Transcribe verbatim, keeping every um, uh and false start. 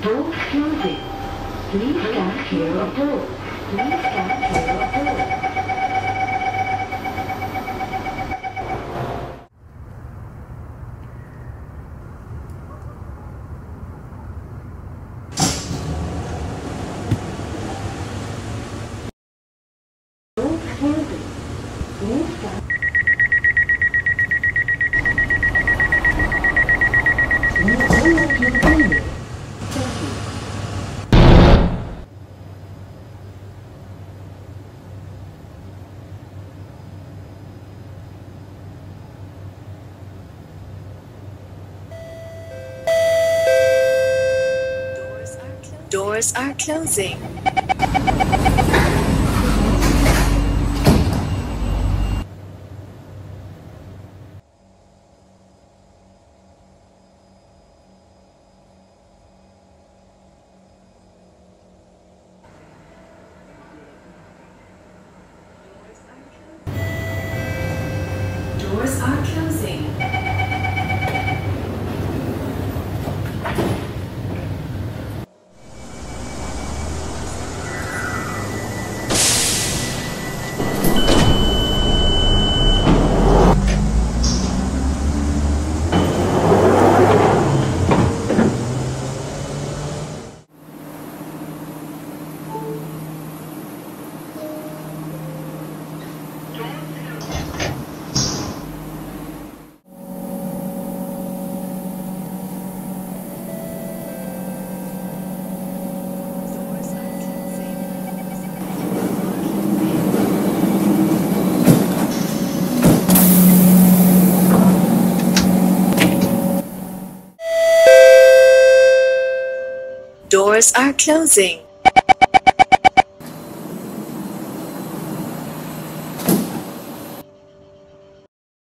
Doors closing. Please stand clear of doors. Please stand clear of doors. Doors closing. Please stand. You are all to the building. Thank you. Doors are closing. Doors are closing. Doors are closing.